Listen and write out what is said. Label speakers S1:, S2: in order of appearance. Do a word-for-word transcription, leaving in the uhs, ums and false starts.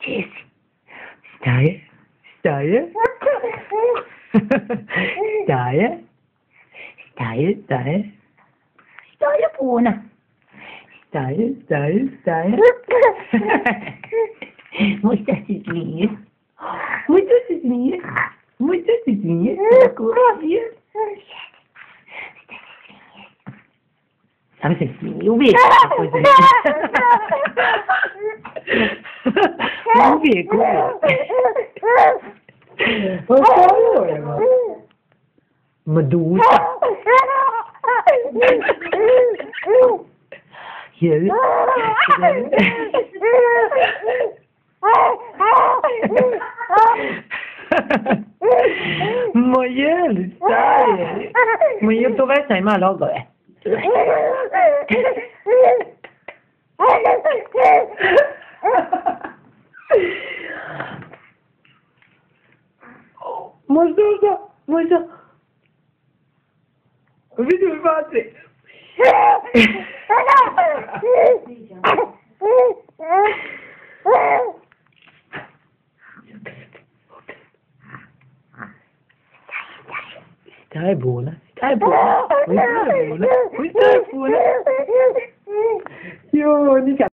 S1: Jesse, sta je? Sta je? Sta je? Sta je, sta je? Sta je buona? Sta je, sta je, sta je? Možda se smije? Možda se smije? Možda se smije? Tako smije? Sam se smije, uvijek tako smije. Uvijek, uvijek. Pa što je, ma? Medusa. Jel? Ma jel, šta je? Ma jel to Vesna ima logove? Možda, možda, možda. Vidim vatri. Šta je bona? Šta je bona? Šta je bona? Šta je bona? Jo, nikad.